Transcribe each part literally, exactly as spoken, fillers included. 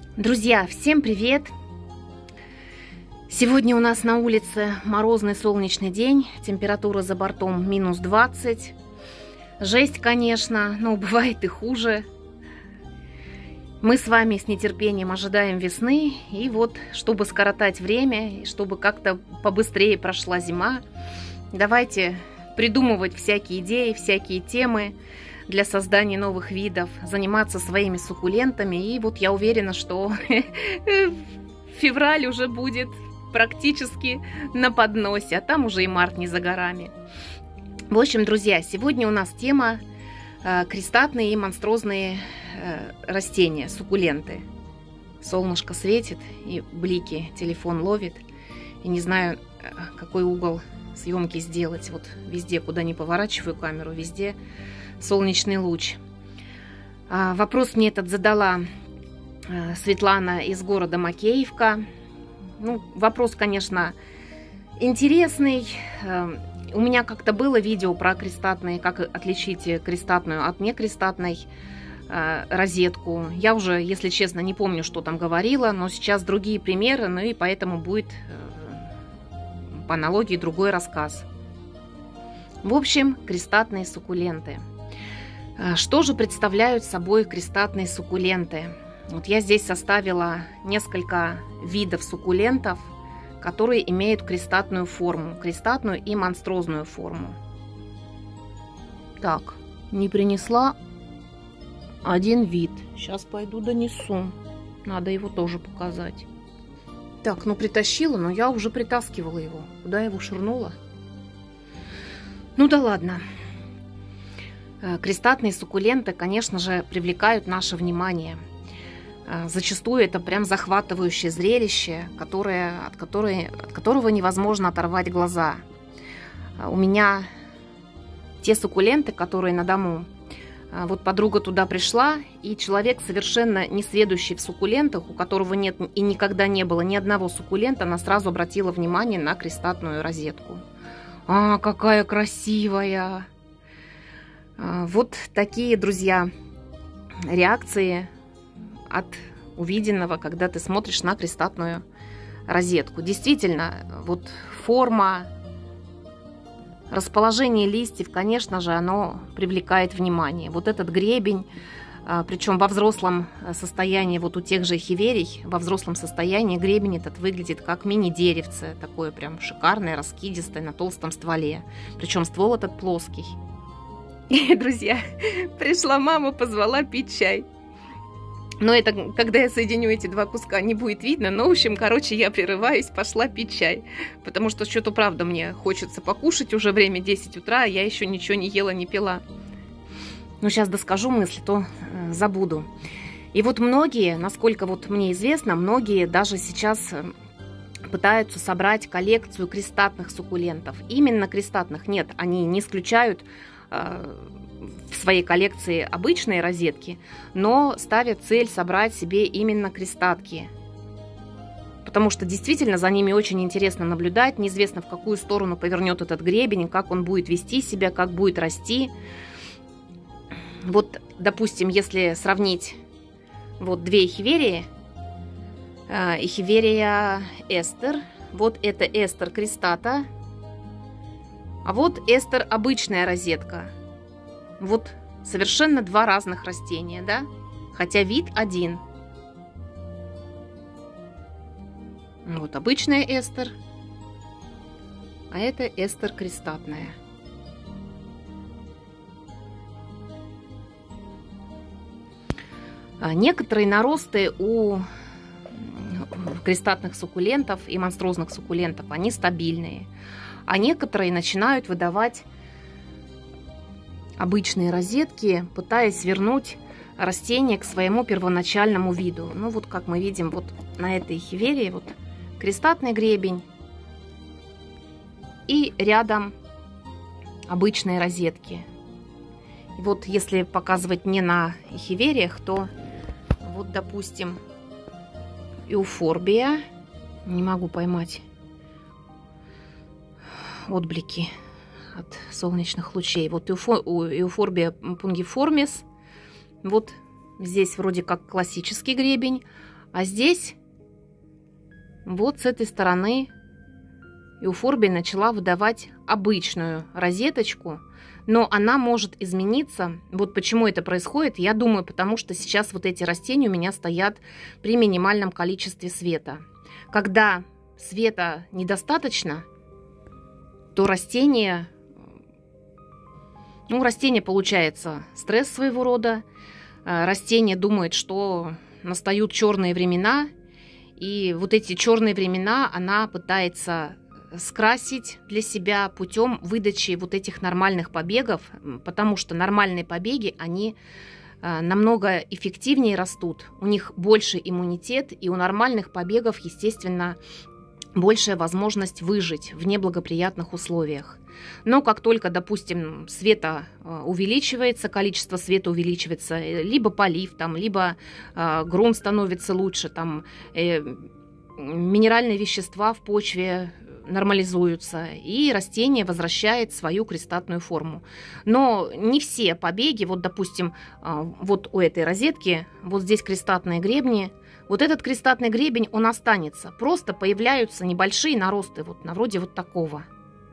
Друзья, всем привет! Сегодня у нас на улице морозный солнечный день, температура за бортом минус двадцать. Жесть, конечно, но бывает и хуже. Мы с вами с нетерпением ожидаем весны, и вот, чтобы скоротать время, и чтобы как-то побыстрее прошла зима, давайте придумывать всякие идеи, всякие темы для создания новых видов, заниматься своими суккулентами. И вот я уверена, что февраль уже будет практически на подносе, а там уже и март не за горами. В общем, друзья, сегодня у нас тема э, крестатные и монстрозные э, растения, суккуленты. Солнышко светит, и блики телефон ловит. И не знаю, какой угол съемки сделать. Вот везде, куда ни поворачиваю камеру, везде солнечный луч. А, вопрос мне этот задала а, Светлана из города Макеевка. Ну, вопрос, конечно, интересный. А, у меня как-то было видео про крестатные, как отличить крестатную от некрестатной а, розетку. Я уже, если честно, не помню, что там говорила, но сейчас другие примеры, ну и поэтому будет а, по аналогии другой рассказ. В общем, крестатные суккуленты. Что же представляют собой крестатные суккуленты? Вот я здесь составила несколько видов суккулентов, которые имеют крестатную форму, крестатную и монстрозную форму. Так, не принесла один вид. Сейчас пойду донесу. Надо его тоже показать. Так, ну притащила, но я уже притаскивала его. Куда я его швырнула? Ну да ладно. Крестатные суккуленты, конечно же, привлекают наше внимание. Зачастую это прям захватывающее зрелище, которое, от, которой, от которого невозможно оторвать глаза. У меня те суккуленты, которые на дому, вот подруга туда пришла, и человек, совершенно несведущий в суккулентах, у которого нет и никогда не было ни одного суккулента, она сразу обратила внимание на крестатную розетку. А, какая красивая! Вот такие, друзья, реакции от увиденного, когда ты смотришь на крестатную розетку. Действительно, вот форма, расположение листьев, конечно же, оно привлекает внимание. Вот этот гребень, причем во взрослом состоянии, вот у тех же эхиверий, во взрослом состоянии гребень этот выглядит как мини-деревце, такое прям шикарное, раскидистое, на толстом стволе. Причем ствол этот плоский. И, друзья, пришла мама, позвала пить чай. Но это, когда я соединю эти два куска, не будет видно. Но, в общем, короче, я прерываюсь, пошла пить чай. Потому что что-то, правда, мне хочется покушать. Уже время десять утра, а я еще ничего не ела, не пила. Но сейчас доскажу мысли, то э, забуду. И вот многие, насколько вот мне известно, многие даже сейчас пытаются собрать коллекцию крестатных суккулентов. Именно крестатных. Нет, они не исключают в своей коллекции обычные розетки, но ставят цель собрать себе именно крестатки. Потому что действительно за ними очень интересно наблюдать. Неизвестно, в какую сторону повернет этот гребень, как он будет вести себя, как будет расти. Вот, допустим, если сравнить вот две эхиверии, эхиверия эстер, вот это эстер крестата, а вот эстер обычная розетка. Вот совершенно два разных растения, да? Хотя вид один. Вот обычная эстер, а это эстер крестатная. А некоторые наросты у крестатных суккулентов и монстрозных суккулентов, они стабильные. А некоторые начинают выдавать обычные розетки, пытаясь вернуть растение к своему первоначальному виду. Ну вот как мы видим вот на этой эхиверии, вот крестатный гребень и рядом обычные розетки. И вот если показывать не на эхивериях, то вот, допустим, эуфорбия, не могу поймать отблики от солнечных лучей. Вот эуфорбия пунгиформис. Вот здесь вроде как классический гребень, А здесь, вот с этой стороны, эуфорбия начала выдавать обычную розеточку, но она может измениться. Вот почему это происходит, я думаю, потому что сейчас вот эти растения у меня стоят при минимальном количестве света. Когда света недостаточно, то растение, ну, растение получается стресс своего рода. Растение думает, что настают черные времена, и вот эти черные времена она пытается скрасить для себя путем выдачи вот этих нормальных побегов, потому что нормальные побеги, они намного эффективнее растут, у них больше иммунитет, и у нормальных побегов, естественно, большая возможность выжить в неблагоприятных условиях. Но как только, допустим, света увеличивается, количество света увеличивается, либо полив, там, либо э, грунт становится лучше, там, э, минеральные вещества в почве нормализуются, и растение возвращает свою крестатную форму. Но не все побеги, вот, допустим, вот у этой розетки, вот здесь крестатные гребни, вот этот крестатный гребень, он останется. Просто появляются небольшие наросты, вот на вроде вот такого.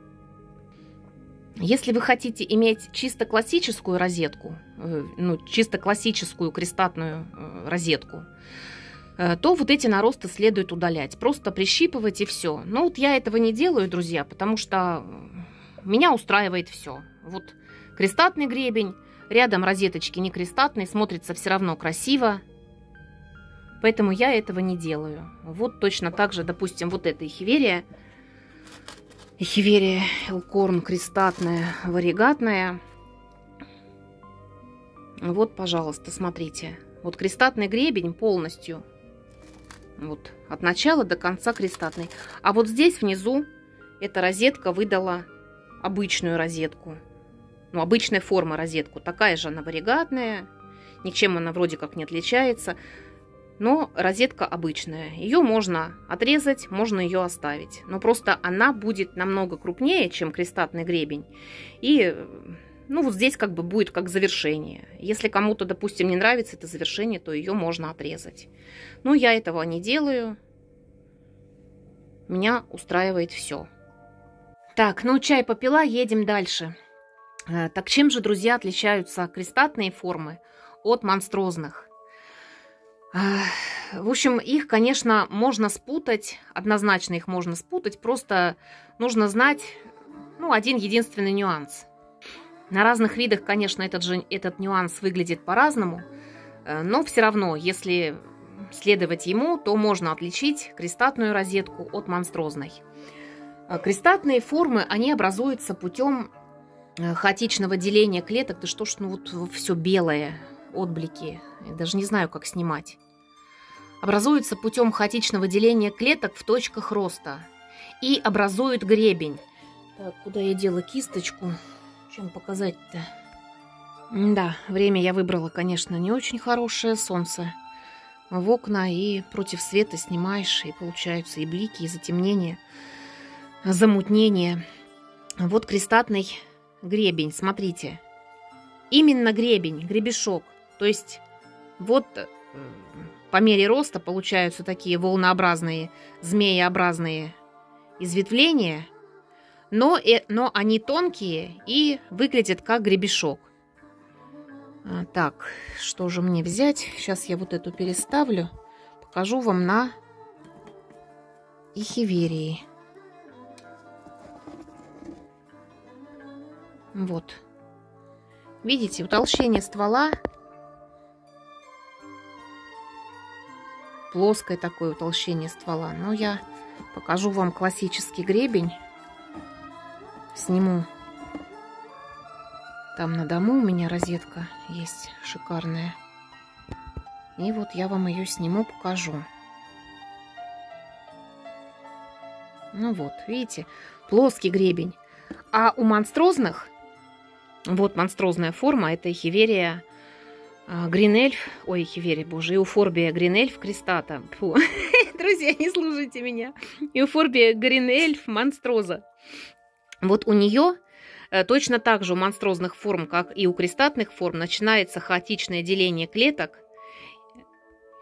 Если вы хотите иметь чисто классическую розетку, ну, чисто классическую крестатную розетку, то вот эти наросты следует удалять. Просто прищипывать и все. Но вот я этого не делаю, друзья, потому что меня устраивает все. Вот крестатный гребень, рядом розеточки не крестатные, смотрится все равно красиво. Поэтому я этого не делаю. Вот точно так же, допустим, вот эта эхиверия. Эхиверия элкорн крестатная, варигатная. Вот, пожалуйста, смотрите. Вот крестатный гребень полностью. Вот, от начала до конца крестатный. А вот здесь внизу эта розетка выдала обычную розетку. Ну, обычная форма розетку. Такая же она варигатная. Ничем она вроде как не отличается. Но розетка обычная. Ее можно отрезать, можно ее оставить. Но просто она будет намного крупнее, чем крестатный гребень. И, ну, вот здесь как бы будет как завершение. Если кому-то, допустим, не нравится это завершение, то ее можно отрезать. Но я этого не делаю. Меня устраивает все. Так, ну, чай попила, едем дальше. Так чем же, друзья, отличаются крестатные формы от монстрозных? В общем, их, конечно, можно спутать, однозначно их можно спутать, просто нужно знать, ну, один единственный нюанс. На разных видах, конечно, этот, же, этот нюанс выглядит по-разному, но все равно, если следовать ему, то можно отличить крестатную розетку от монстрозной. Крестатные формы, они образуются путем хаотичного деления клеток. Да что ж, ну вот все белое, отблики, я даже не знаю, как снимать. Образуются путем хаотичного деления клеток в точках роста и образуют гребень. Так, куда я дела кисточку? Чем показать-то? Да, время я выбрала, конечно, не очень хорошее. Солнце в окна, и против света снимаешь, и получаются и блики, и затемнение, замутнение. Вот крестатный гребень, смотрите. Именно гребень, гребешок. То есть вот по мере роста получаются такие волнообразные, змееобразные изветвления, но, но они тонкие и выглядят как гребешок. А, так, что же мне взять? Сейчас я вот эту переставлю. Покажу вам на эхиверии. Вот. Видите, утолщение ствола. Плоское такое утолщение ствола. Но я покажу вам классический гребень. Сниму. Там на дому у меня розетка есть шикарная. И вот я вам ее сниму, покажу. Ну вот, видите, плоский гребень. А у монстрозных, вот монстрозная форма, это эхиверия гринельф, ой, эхиверия, боже, эуфорбия гринельф крестата. Фу. Друзья, не слушайте меня. Эуфорбия гринельф монстроза. Вот у нее точно так же у монстрозных форм, как и у крестатных форм, начинается хаотичное деление клеток.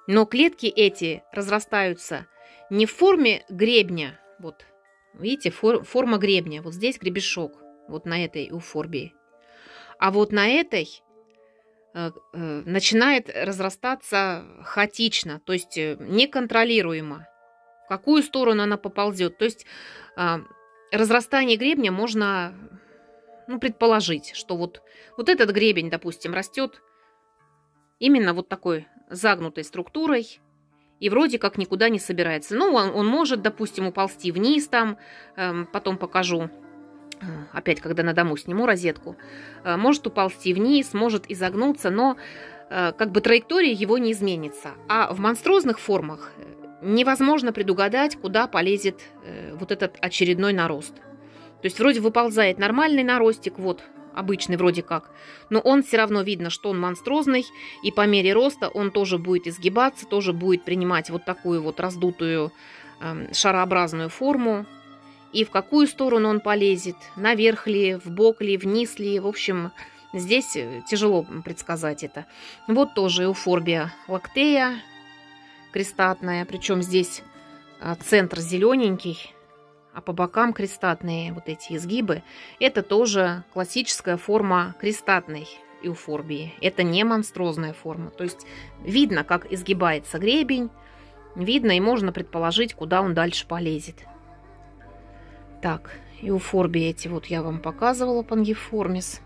Но клетки эти разрастаются не в форме гребня. Вот, видите, фор, форма гребня. Вот здесь гребешок, вот на этой эуфорбии. А вот на этой э, э, начинает разрастаться хаотично, то есть э, неконтролируемо. В какую сторону она поползет. То есть э, разрастание гребня можно, ну, предположить, что вот, вот этот гребень, допустим, растет именно вот такой загнутой структурой и вроде как никуда не собирается. Ну, он, он может, допустим, уползти вниз там, э, потом покажу, э, опять, когда на дому сниму розетку, э, может уползти вниз, может изогнуться, но э, как бы траектория его не изменится. А в монструозных формах невозможно предугадать, куда полезет э, вот этот очередной нарост. То есть вроде выползает нормальный наростик, вот, обычный вроде как, но он все равно видно, что он монструозный, и по мере роста он тоже будет изгибаться, тоже будет принимать вот такую вот раздутую э, шарообразную форму. И в какую сторону он полезет, наверх ли, в бок ли, вниз ли, в общем, здесь тяжело предсказать это. Вот тоже эуфорбия лактея крестатная, причем здесь э, центр зелененький, а по бокам крестатные вот эти изгибы. Это тоже классическая форма крестатной эуфорбии. Это не монструозная форма. То есть видно, как изгибается гребень, видно и можно предположить, куда он дальше полезет. Так, эуфорбии эти вот я вам показывала, пангиформис.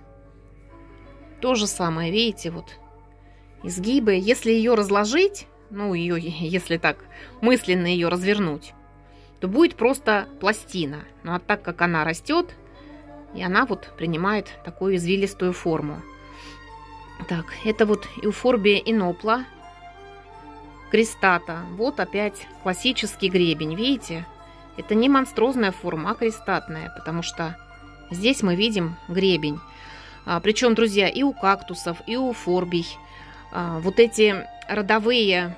То же самое, видите, вот изгибы. Если ее разложить, ну ее, если так мысленно ее развернуть, то будет просто пластина. Ну а так как она растет, и она вот принимает такую извилистую форму. Так, это вот эуфорбия инопла крестата. Вот опять классический гребень, видите? Это не монструозная форма, а крестатная, потому что здесь мы видим гребень. А, причем, друзья, и у кактусов, и у эуфорбий а, вот эти родовые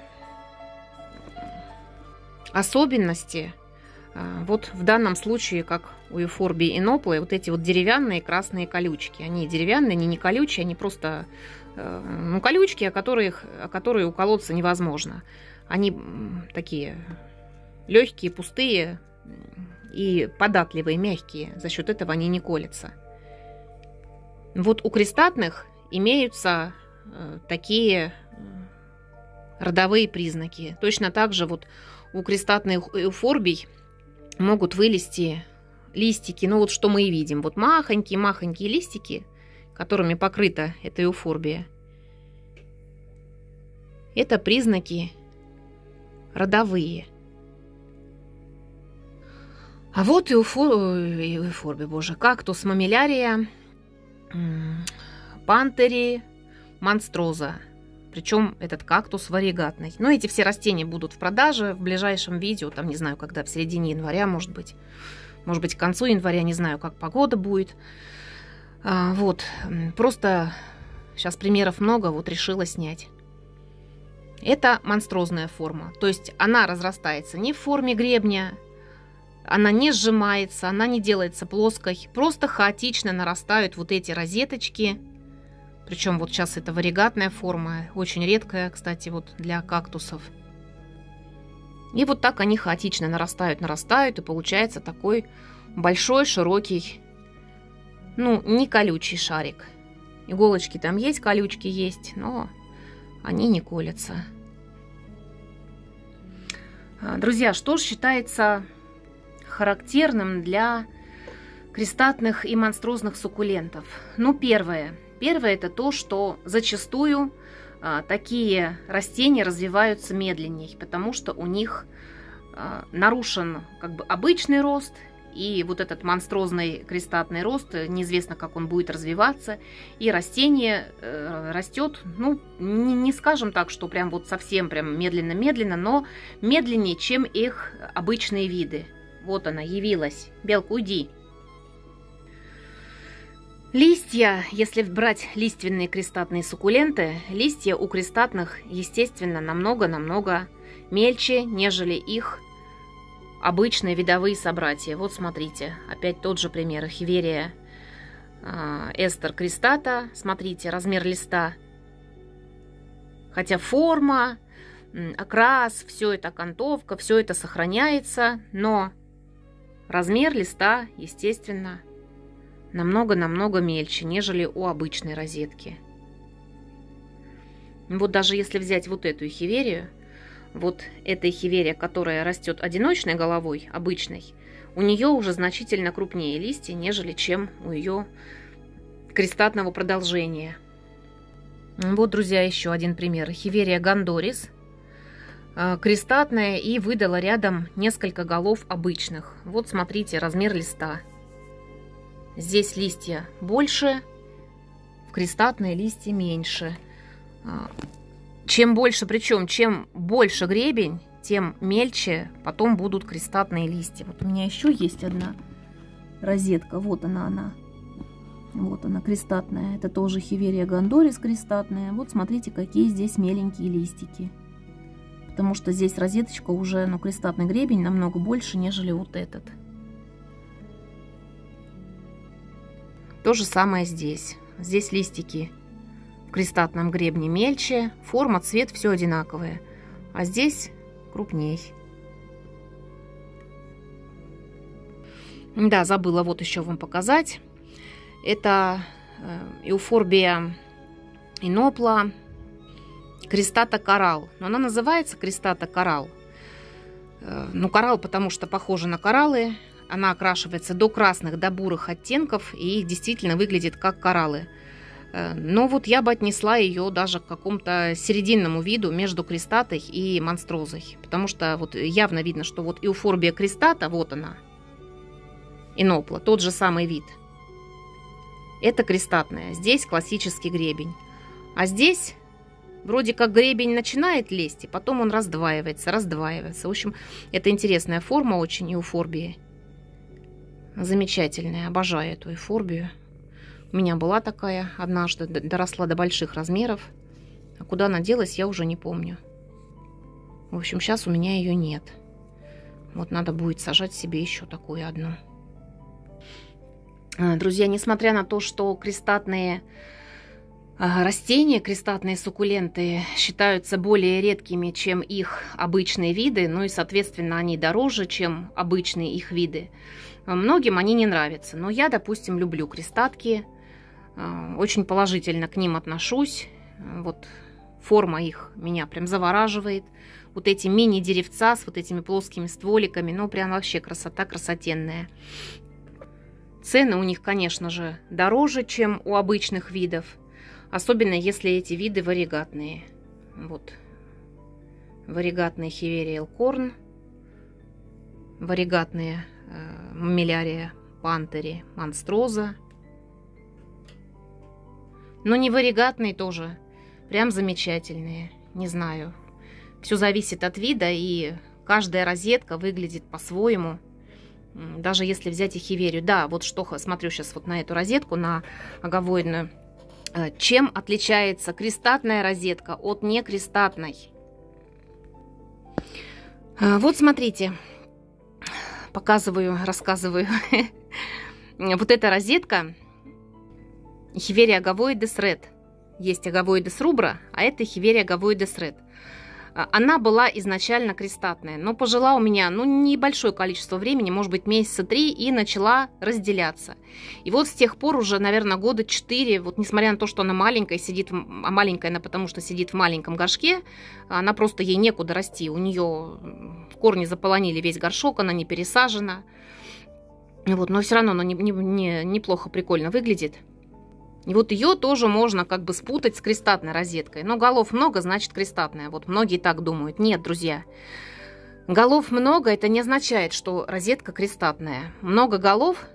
особенности. Вот в данном случае, как у эуфорбии иноплы, вот эти вот деревянные красные колючки. Они деревянные, они не колючие, они просто ну, колючки, о которых, о которые уколоться невозможно. Они такие легкие, пустые и податливые, мягкие. За счет этого они не колятся. Вот у крестатных имеются такие родовые признаки. Точно так же вот у крестатных эуфорбий могут вылезти листики, ну вот что мы и видим. Вот махонькие-махонькие листики, которыми покрыта эта эуфорбия. Это признаки родовые. А вот эуфор... эуфорбия, боже, кактус мамилярия, пантери, монстроза. Причем этот кактус варигатный. Но эти все растения будут в продаже в ближайшем видео. Там не знаю, когда, в середине января, может быть. Может быть, к концу января, не знаю, как погода будет. А, вот. Просто сейчас примеров много, вот решила снять. Это монструозная форма. То есть она разрастается не в форме гребня, она не сжимается, она не делается плоской. Просто хаотично нарастают вот эти розеточки. Причем вот сейчас это варигатная форма, очень редкая, кстати, вот для кактусов. И вот так они хаотично нарастают, нарастают, и получается такой большой, широкий, ну, не колючий шарик. Иголочки там есть, колючки есть, но они не колятся. Друзья, что же считается характерным для крестатных и монструозных суккулентов? Ну, первое. Первое – это то, что зачастую а, такие растения развиваются медленнее, потому что у них а, нарушен как бы обычный рост, и вот этот монструозный крестатный рост, неизвестно, как он будет развиваться, и растение э, растет, ну, не, не скажем так, что прям вот совсем прям медленно-медленно, но медленнее, чем их обычные виды. Вот она явилась. Белка, уйди. Листья, если брать лиственные крестатные суккуленты, листья у крестатных, естественно, намного-намного мельче, нежели их обычные видовые собратья. Вот смотрите, опять тот же пример. Эхиверия э, эстер крестата. Смотрите, размер листа. Хотя форма, окрас, все это окантовка, все это сохраняется, но размер листа, естественно, намного-намного мельче, нежели у обычной розетки. Вот даже если взять вот эту эхиверию, вот эта эхиверия, которая растет одиночной головой, обычной, у нее уже значительно крупнее листья, нежели чем у ее крестатного продолжения. Вот, друзья, еще один пример. Эхиверия гандорис, крестатная, и выдала рядом несколько голов обычных. Вот смотрите, размер листа. Здесь листья больше, в крестатные листья меньше. Чем больше, причем, чем больше гребень, тем мельче потом будут крестатные листья. Вот у меня еще есть одна розетка. Вот она, она. Вот она, крестатная. Это тоже эхиверия гандорис крестатная. Вот смотрите, какие здесь меленькие листики. Потому что здесь розеточка уже, ну, крестатный гребень намного больше, нежели вот этот. То же самое здесь. Здесь листики в крестатном гребне мельче, форма, цвет, все одинаковое. А здесь крупней. Да, забыла вот еще вам показать. Это эуфорбия инопла крестата коралл. Но она называется крестата коралл. Ну, коралл, потому что похожа на кораллы. Она окрашивается до красных, до бурых оттенков и действительно выглядит как кораллы. Но вот я бы отнесла ее даже к какому-то серединному виду между крестатой и монстрозой. Потому что вот явно видно, что вот эуфорбия крестата, вот она, инопла, тот же самый вид. Это крестатная. Здесь классический гребень. А здесь вроде как гребень начинает лезть, и потом он раздваивается, раздваивается. В общем, это интересная форма очень эуфорбии. Замечательная. Обожаю эту эуфорбию. У меня была такая однажды, доросла до больших размеров. А куда она делась, я уже не помню. В общем, сейчас у меня ее нет. Вот надо будет сажать себе еще такую одну. Друзья, несмотря на то, что крестатные растения, крестатные суккуленты считаются более редкими, чем их обычные виды, ну и, соответственно, они дороже, чем обычные их виды, многим они не нравятся. Но я, допустим, люблю крестатки, очень положительно к ним отношусь. Вот форма их меня прям завораживает. Вот эти мини-деревца с вот этими плоскими стволиками, ну прям вообще красота красотенная. Цены у них, конечно же, дороже, чем у обычных видов. Особенно, если эти виды варигатные. Вот. Варигатные эхиверия элкорн. Варигатные э, маммилярия пантери монстроза. Но не варигатные тоже. Прям замечательные. Не знаю. Все зависит от вида, и каждая розетка выглядит по-своему. Даже если взять эхиверию. Да, вот что, смотрю сейчас вот на эту розетку, на аговоидную. Чем отличается крестатная розетка от некрестатной? Вот смотрите. Показываю, рассказываю. Вот эта розетка эхиверия аговоидес ред. Есть аговоидес рубра, а это эхиверия аговоидес ред. Она была изначально крестатная, но пожила у меня, ну, небольшое количество времени, может быть, месяца три, и начала разделяться. И вот с тех пор уже, наверное, года четыре, вот несмотря на то, что она маленькая, сидит, а маленькая она потому, что сидит в маленьком горшке, она просто, ей некуда расти, у нее корни заполонили весь горшок, она не пересажена. Вот, но все равно она не, не, не, неплохо, прикольно выглядит. И вот ее тоже можно как бы спутать с крестатной розеткой. Но голов много, значит крестатная. Вот многие так думают. Нет, друзья. Голов много, это не означает, что розетка крестатная. Много голов.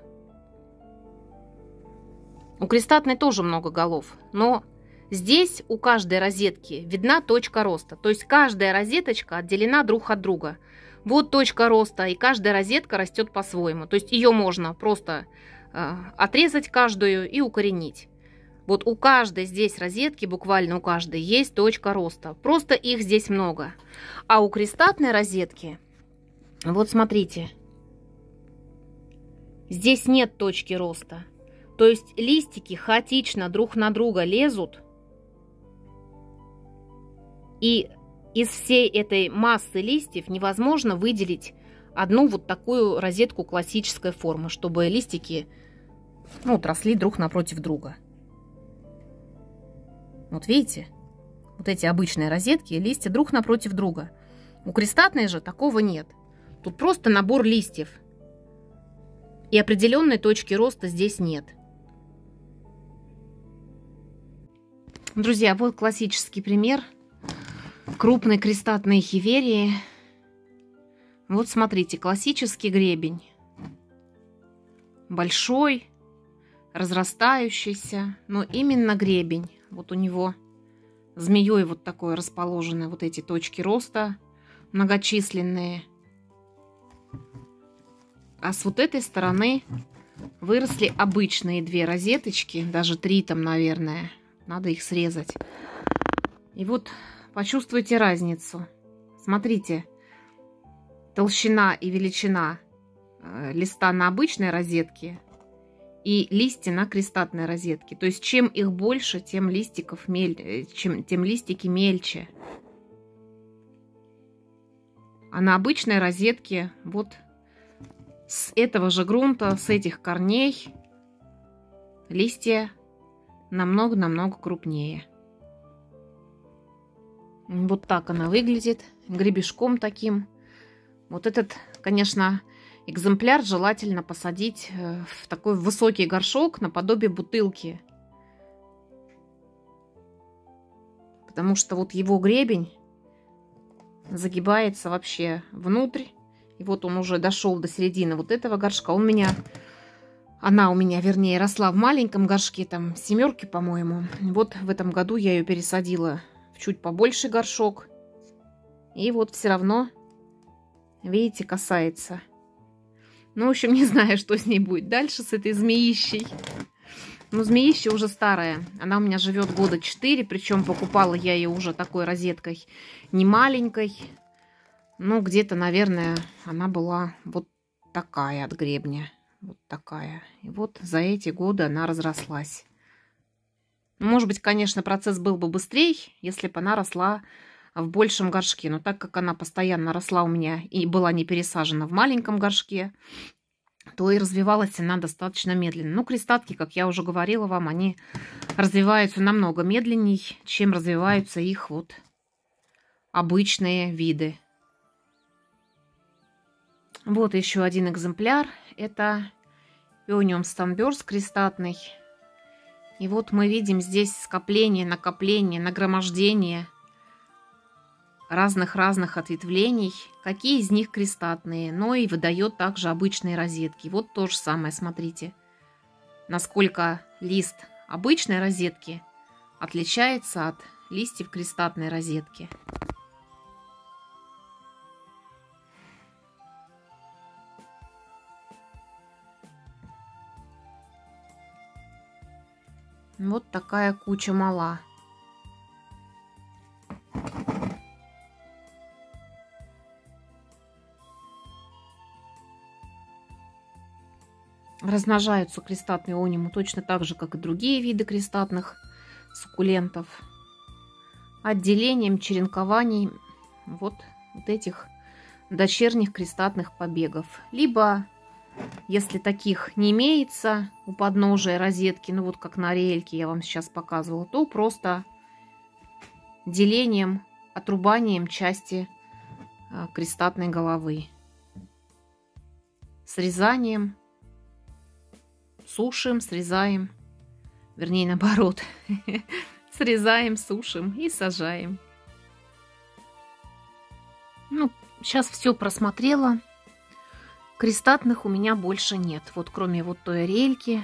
У крестатной тоже много голов. Но здесь у каждой розетки видна точка роста. То есть каждая розеточка отделена друг от друга. Вот точка роста, и каждая розетка растет по-своему. То есть ее можно просто э, отрезать каждую и укоренить. Вот у каждой здесь розетки, буквально у каждой, есть точка роста. Просто их здесь много. А у крестатной розетки, вот смотрите, здесь нет точки роста. То есть листики хаотично друг на друга лезут. И из всей этой массы листьев невозможно выделить одну вот такую розетку классической формы, чтобы листики, ну, вот, росли друг напротив друга. Вот видите? Вот эти обычные розетки, листья друг напротив друга. У крестатной же такого нет. Тут просто набор листьев. И определенной точки роста здесь нет. Друзья, вот классический пример крупной крестатной хиверии. Вот смотрите, классический гребень. Большой, разрастающийся, но именно гребень. Вот у него змеей вот такое расположены вот эти точки роста многочисленные. А с вот этой стороны выросли обычные две розеточки, даже три там, наверное. Надо их срезать. И вот почувствуйте разницу. Смотрите, толщина и величина листа на обычной розетке и листья на крестатной розетке. То есть чем их больше, тем листиков мель... чем... тем листики мельче. А на обычной розетке вот с этого же грунта, с этих корней листья намного-намного крупнее. Вот так она выглядит, гребешком таким. Вот этот, конечно, экземпляр желательно посадить в такой высокий горшок наподобие бутылки. Потому что вот его гребень загибается вообще внутрь. И вот он уже дошел до середины вот этого горшка. Он меня, она у меня, вернее, росла в маленьком горшке, там семерки, по-моему. Вот в этом году я ее пересадила в чуть побольше горшок. И вот все равно, видите, касается. Ну, в общем, не знаю, что с ней будет дальше, с этой змеищей. Ну, змеища уже старая. Она у меня живет года четыре, причем покупала я ее уже такой розеткой, не маленькой. Ну, где-то, наверное, она была вот такая от гребня. Вот такая. И вот за эти годы она разрослась. Может быть, конечно, процесс был бы быстрее, если бы она росла в большем горшке. Но так как она постоянно росла у меня и была не пересажена в маленьком горшке, то и развивалась она достаточно медленно. Ну, крестатки, как я уже говорила вам, они развиваются намного медленнее, чем развиваются их вот обычные виды. Вот еще один экземпляр. Это Peonium Sunburst крестатный. И вот мы видим здесь скопление, накопление, нагромождение разных-разных ответвлений. Какие из них крестатные, но и выдает также обычные розетки. Вот то же самое, смотрите, насколько лист обычной розетки отличается от листьев крестатной розетки. Вот такая куча мала. Размножаются крестатные ониму точно так же, как и другие виды крестатных суккулентов. Отделением, черенкованием вот, вот этих дочерних крестатных побегов. Либо, если таких не имеется у подножия розетки, ну вот как на рельке я вам сейчас показывала, то просто делением, отрубанием части крестатной головы. Срезанием. Сушим, срезаем. Вернее, наоборот. Срезаем, сушим и сажаем. Ну, сейчас все просмотрела. Крестатных у меня больше нет. Вот кроме вот той рельки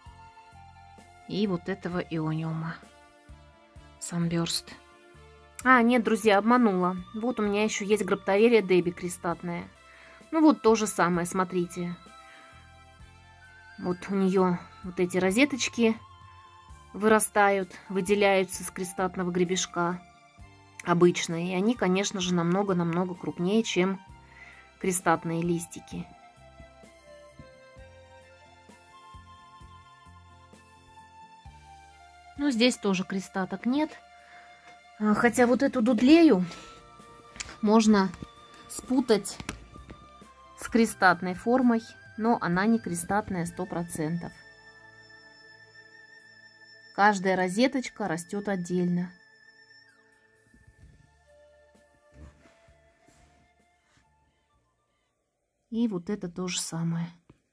и вот этого иониума. Sunburst. А, нет, друзья, обманула. Вот у меня еще есть Грапторелия Деби крестатная. Ну вот то же самое, смотрите. Вот у нее вот эти розеточки вырастают, выделяются с крестатного гребешка обычные. И они, конечно же, намного-намного крупнее, чем крестатные листики. Ну, здесь тоже крестаток нет. Хотя вот эту дудлею, можно спутать с крестатной формой, но она не крестатная сто процентов. Каждая розеточка растет отдельно. И вот это то же самое.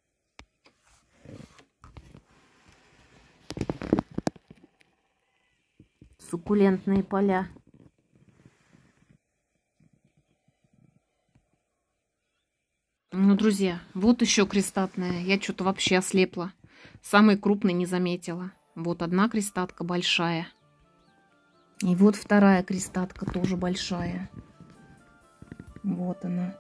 Суккулентные поля. Ну, друзья, вот еще крестатная. Я что-то вообще ослепла. Самый крупный не заметила. Вот одна крестатка большая. И вот вторая крестатка тоже большая. Вот она.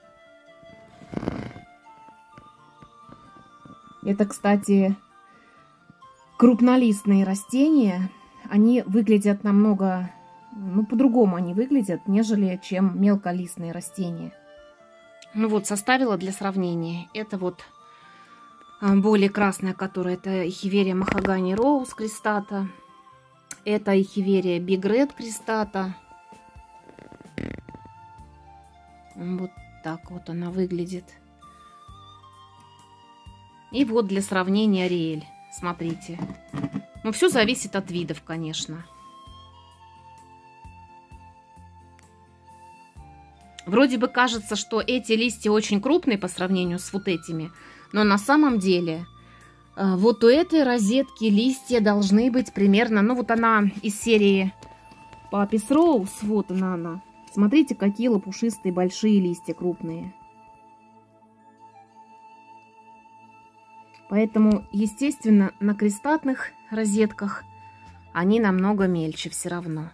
Это, кстати, крупнолистные растения. Они выглядят намного, ну, по-другому они выглядят, нежели чем мелколистные растения. Ну вот, составила для сравнения. Это вот более красная, которая это Эхиверия Махагани Роуз крестата. Это Эхиверия Биг Ред крестата. Вот так вот она выглядит. И вот для сравнения Ариэль. Смотрите. Ну, все зависит от видов, конечно. Вроде бы кажется, что эти листья очень крупные по сравнению с вот этими. Но на самом деле вот у этой розетки листья должны быть примерно... Ну, вот она из серии Папис Роуз. Вот она она. Смотрите, какие лопушистые большие листья крупные. Поэтому, естественно, на крестатных розетках они намного мельче все равно.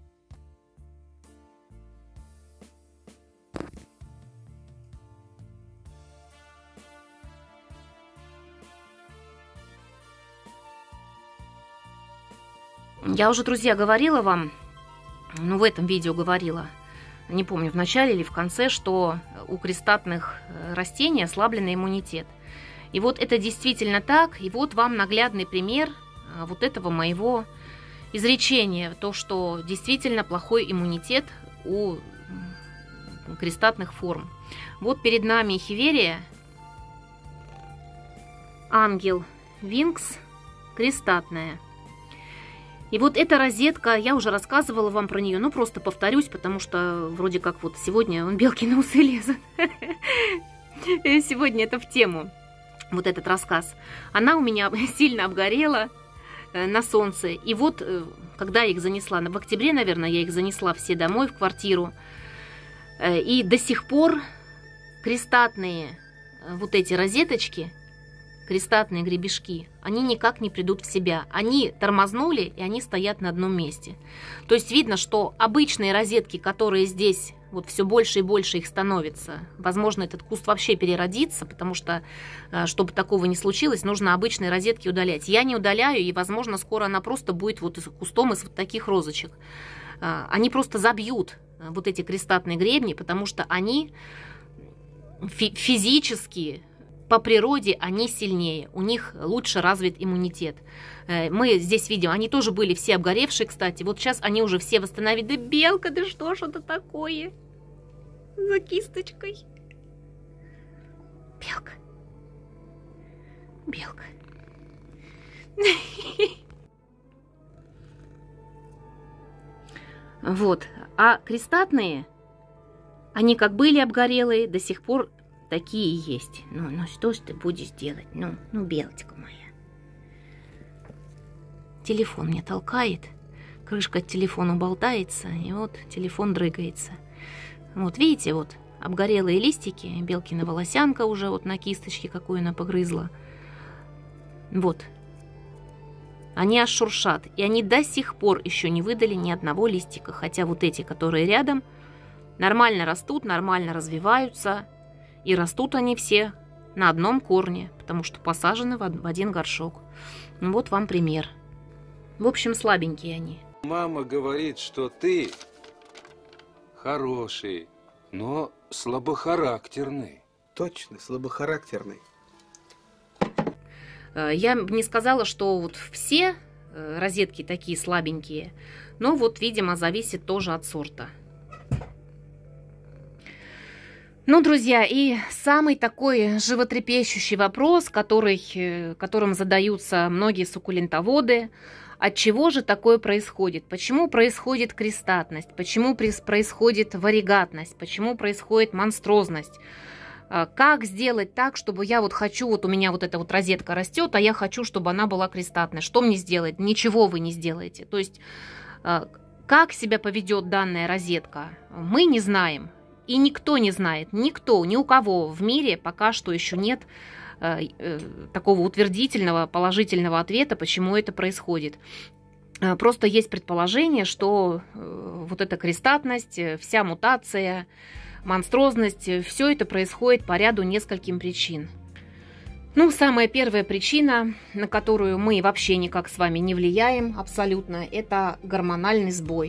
Я уже, друзья, говорила вам, ну, в этом видео говорила, не помню, в начале или в конце, что у крестатных растений ослабленный иммунитет. И вот это действительно так. И вот вам наглядный пример вот этого моего изречения. То, что действительно плохой иммунитет у крестатных форм. Вот перед нами Эхиверия Ангел Винкс крестатная. И вот эта розетка, я уже рассказывала вам про нее, но просто повторюсь, потому что вроде как вот сегодня он белки на усы лезет. Сегодня это в тему. Вот этот рассказ, она у меня сильно обгорела на солнце. И вот, когда я их занесла, в октябре, наверное, я их занесла все домой, в квартиру. И до сих пор крестатные вот эти розеточки, крестатные гребешки, они никак не придут в себя. Они тормознули, и они стоят на одном месте. То есть видно, что обычные розетки, которые здесь... Вот все больше и больше их становится. Возможно, этот куст вообще переродится, потому что, чтобы такого не случилось, нужно обычные розетки удалять. Я не удаляю, и, возможно, скоро она просто будет вот кустом из вот таких розочек. Они просто забьют вот эти крестатные гребни, потому что они фи- физически, по природе, они сильнее. У них лучше развит иммунитет. Мы здесь видим, они тоже были все обгоревшие, кстати. Вот сейчас они уже все восстановились. Да белка, да что ж это такое? За кисточкой. Белка. Белка. Вот. А крестатные, они как были обгорелые, до сих пор такие и есть. Ну, ну что ж ты будешь делать? Ну, ну, белочка моя. Телефон мне толкает, крышка от телефона болтается, и вот телефон дрыгается. Вот видите, вот обгорелые листики, белкина волосянка уже вот на кисточке, какую она погрызла. Вот. Они аж шуршат, и они до сих пор еще не выдали ни одного листика, хотя вот эти, которые рядом, нормально растут, нормально развиваются, и растут они все на одном корне, потому что посажены в один горшок. Ну, вот вам пример. В общем, слабенькие они. Мама говорит, что ты хороший, но слабохарактерный. Точно, слабохарактерный. Я не сказала, что вот все розетки такие слабенькие, но вот, видимо, зависит тоже от сорта. Ну, друзья, и самый такой животрепещущий вопрос, который, которым задаются многие суккулентоводы: от чего же такое происходит? Почему происходит крестатность? Почему происходит варигатность? Почему происходит монстрозность? Как сделать так, чтобы я вот хочу, вот у меня вот эта вот розетка растет, а я хочу, чтобы она была крестатной? Что мне сделать? Ничего вы не сделаете. То есть, как себя поведет данная розетка, мы не знаем. И никто не знает, никто, ни у кого в мире пока что еще нет э, э, такого утвердительного, положительного ответа, почему это происходит. Э, просто есть предположение, что э, вот эта крестатность, э, вся мутация, монстрозность, э, все это происходит по ряду нескольким причин. Ну, самая первая причина, на которую мы вообще никак с вами не влияем абсолютно, это гормональный сбой.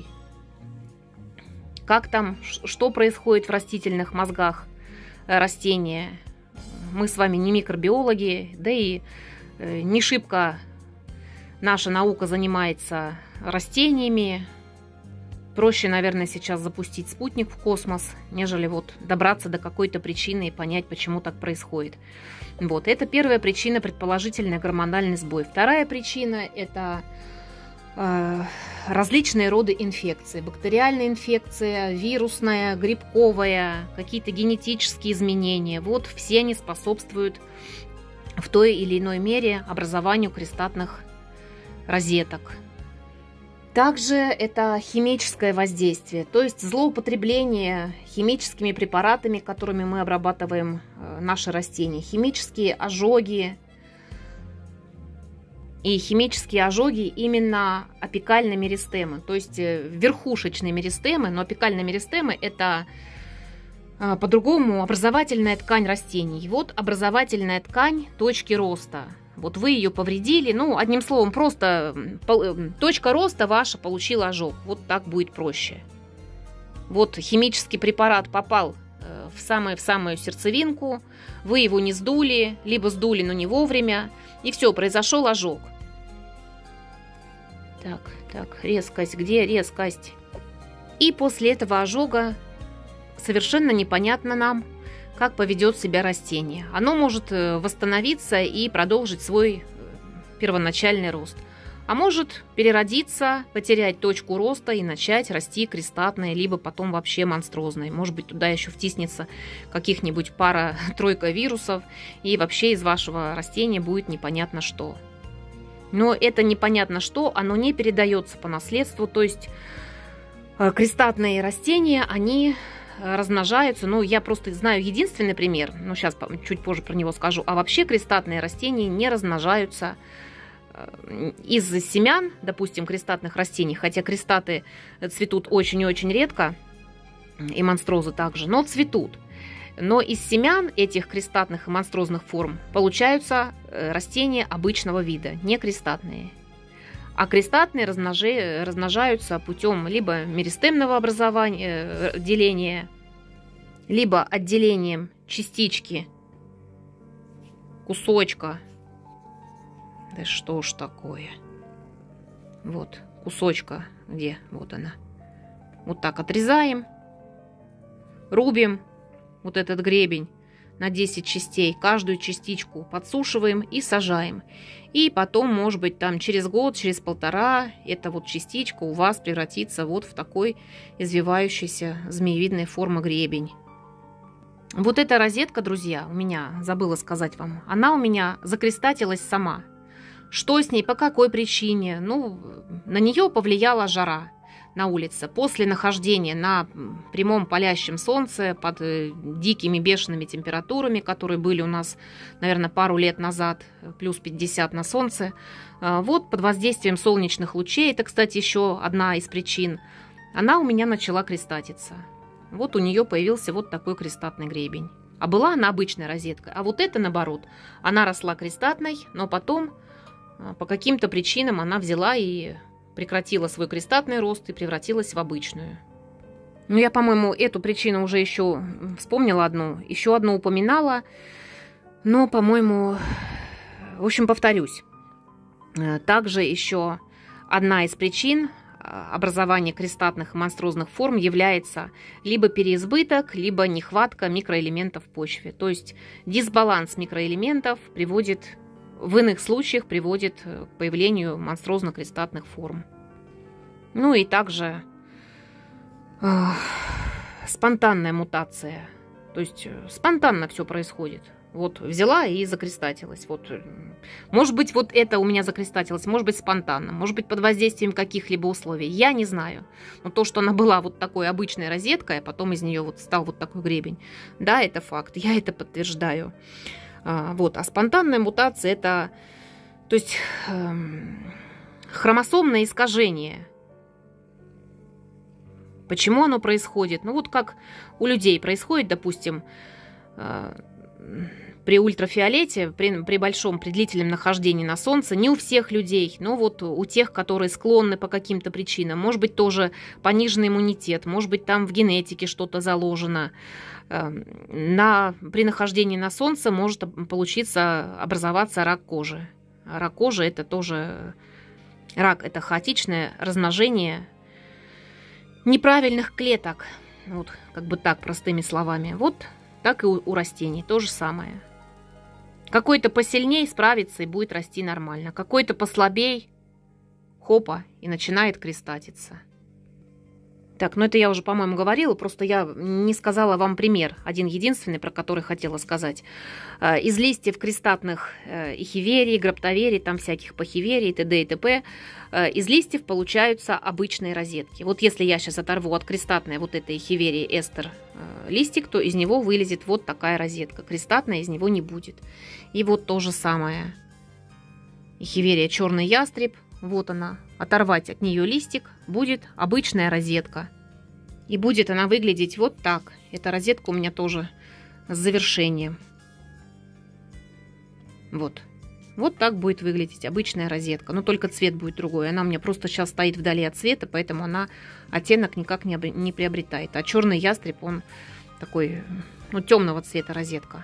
Как там, что происходит в растительных мозгах растения. Мы с вами не микробиологи, да и не шибко наша наука занимается растениями. Проще, наверное, сейчас запустить спутник в космос, нежели вот добраться до какой-то причины и понять, почему так происходит. Вот, это первая причина, предположительный гормональный сбой. Вторая причина – это различные роды инфекций. Бактериальная инфекция, вирусная, грибковая, какие-то генетические изменения. Вот все они способствуют в той или иной мере образованию крестатных розеток. Также это химическое воздействие, то есть злоупотребление химическими препаратами, которыми мы обрабатываем наши растения. Химические ожоги. И химические ожоги именно апикальной меристемы, то есть верхушечной меристемы, но апикальная меристема – это по-другому образовательная ткань растений. И вот образовательная ткань точки роста. Вот вы ее повредили, ну, одним словом, просто точка роста ваша получила ожог. Вот так будет проще. Вот химический препарат попал в самую, в самую сердцевинку, вы его не сдули, либо сдули, но не вовремя, и все, произошел ожог. Так, так, резкость, где резкость? И после этого ожога совершенно непонятно нам, как поведет себя растение. Оно может восстановиться и продолжить свой первоначальный рост. А может переродиться, потерять точку роста и начать расти крестатной, либо потом вообще монстрозной. Может быть, туда еще втиснется каких-нибудь пара-тройка вирусов, и вообще из вашего растения будет непонятно что. Но это непонятно что, оно не передается по наследству, то есть крестатные растения, они размножаются. Ну, я просто знаю единственный пример, но сейчас чуть позже про него скажу. А вообще крестатные растения не размножаются из семян, допустим, крестатных растений, хотя крестаты цветут очень и очень редко, и монстрозы также, но цветут. Но из семян этих крестатных и монстрозных форм получаются растения обычного вида, не крестатные. А крестатные размножи, размножаются путем либо меристемного образования, деления, либо отделением частички, кусочка. Да что ж такое? Вот, кусочка, где? Вот она. Вот так отрезаем, рубим вот этот гребень на десять частей, каждую частичку подсушиваем и сажаем. И потом, может быть, там через год, через полтора, эта вот частичка у вас превратится вот в такой извивающийся змеевидной формы гребень. Вот эта розетка, друзья, у меня, забыла сказать вам, она у меня закрестатилась сама. Что с ней, по какой причине? Ну, на нее повлияла жара на улице. После нахождения на прямом палящем солнце под дикими бешеными температурами, которые были у нас, наверное, пару лет назад, плюс пятьдесят на солнце, вот под воздействием солнечных лучей, это, кстати, еще одна из причин, она у меня начала крестатиться. Вот у нее появился вот такой крестатный гребень. А была она обычной розеткой. А вот это, наоборот, она росла крестатной, но потом по каким-то причинам она взяла и прекратила свой крестатный рост и превратилась в обычную. Ну, я, по-моему, эту причину уже еще вспомнила одну, еще одну упоминала, но, по-моему, в общем, повторюсь. Также еще одна из причин образования крестатных и монстрозных форм является либо переизбыток, либо нехватка микроэлементов в почве. То есть дисбаланс микроэлементов приводит, в иных случаях приводит к появлению монстрозно-крестатных форм. Ну и также э, спонтанная мутация. То есть спонтанно все происходит. Вот взяла и закрестатилась. Вот. Может быть, вот это у меня закрестатилось, может быть, спонтанно, может быть, под воздействием каких-либо условий. Я не знаю. Но то, что она была вот такой обычной розеткой, а потом из нее вот стал вот такой гребень, да, это факт. Я это подтверждаю. А, вот. А спонтанная мутация – это, то есть, эм, хромосомное искажение. Почему оно происходит? Ну, вот как у людей происходит, допустим, э, при ультрафиолете, при, при большом, при длительном нахождении на солнце, не у всех людей, но вот у тех, которые склонны по каким-то причинам, может быть, тоже пониженный иммунитет, может быть, там в генетике что-то заложено. На, при нахождении на солнце может получиться, образоваться рак кожи. Рак кожи – это тоже рак, это хаотичное размножение неправильных клеток. Вот, как бы так, простыми словами. Вот так и у, у растений то же самое. Какой-то посильней справится и будет расти нормально. Какой-то послабей, хопа, и начинает крестатиться. Так, ну это я уже, по-моему, говорила, просто я не сказала вам пример, один единственный, про который хотела сказать. Из листьев крестатных эхиверий, граптоверий, там всяких пахиверий, т.д. и т.п., из листьев получаются обычные розетки. Вот если я сейчас оторву от крестатной вот этой эхиверии эстер листик, то из него вылезет вот такая розетка. Крестатная из него не будет. И вот то же самое. Эхиверия черный ястреб. Вот она. Оторвать от нее листик, будет обычная розетка. И будет она выглядеть вот так. Эта розетка у меня тоже с завершением. Вот. Вот так будет выглядеть обычная розетка. Но только цвет будет другой. Она у меня просто сейчас стоит вдали от цвета, поэтому она оттенок никак не, не приобретает. А черный ястреб, он такой, ну, темного цвета розетка.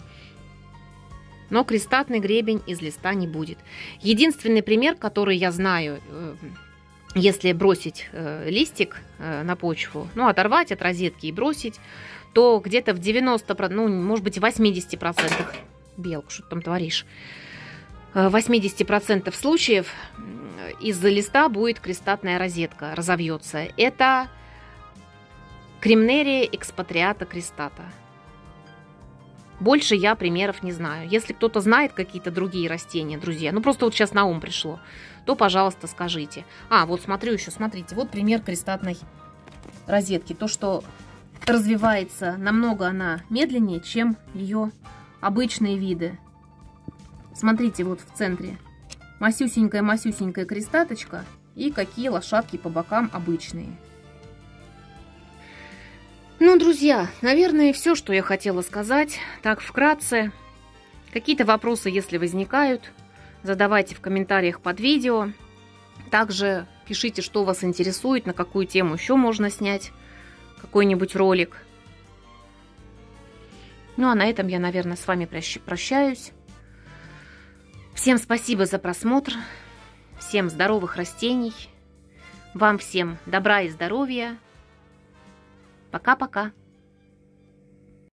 Но крестатный гребень из листа не будет. Единственный пример, который я знаю, если бросить листик на почву, ну, оторвать от розетки и бросить, то где-то в девяноста процентах, ну, может быть, в восьмидесяти процентах, Белка, что ты там творишь, в восьмидесяти процентах случаев из листа будет крестатная розетка, разовьется. Это Кремнерия экспатриата крестата. Больше я примеров не знаю. Если кто-то знает какие-то другие растения, друзья, ну просто вот сейчас на ум пришло, то, пожалуйста, скажите. А, вот смотрю еще, смотрите, вот пример крестатной розетки. То, что развивается намного она медленнее, чем ее обычные виды. Смотрите, вот в центре масюсенькая-масюсенькая крестаточка и какие лошадки по бокам обычные. Ну, друзья, наверное, все, что я хотела сказать. Так, вкратце. Какие-то вопросы, если возникают, задавайте в комментариях под видео. Также пишите, что вас интересует, на какую тему еще можно снять какой-нибудь ролик. Ну, а на этом я, наверное, с вами прощаюсь. Всем спасибо за просмотр. Всем здоровых растений. Вам всем добра и здоровья. Пока-пока.